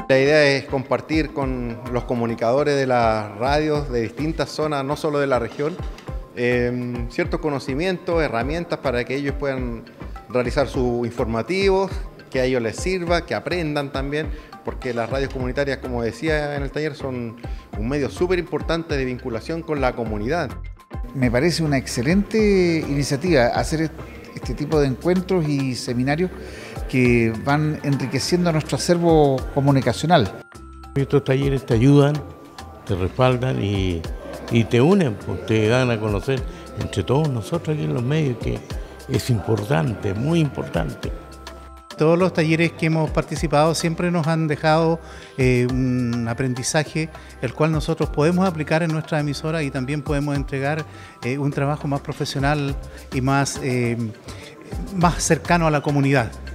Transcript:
La idea es compartir con los comunicadores de las radios de distintas zonas, no solo de la región, ciertos conocimientos, herramientas para que ellos puedan realizar sus informativos, que a ellos les sirva, que aprendan también, porque las radios comunitarias, como decía en el taller, son un medio súper importante de vinculación con la comunidad. Me parece una excelente iniciativa hacer este tipo de encuentros y seminarios que van enriqueciendo nuestro acervo comunicacional. Estos talleres te ayudan, te respaldan y te unen, pues, te dan a conocer entre todos nosotros aquí en los medios, que es importante, muy importante. Todos los talleres que hemos participado siempre nos han dejado un aprendizaje, el cual nosotros podemos aplicar en nuestra emisora y también podemos entregar un trabajo más profesional y más cercano a la comunidad.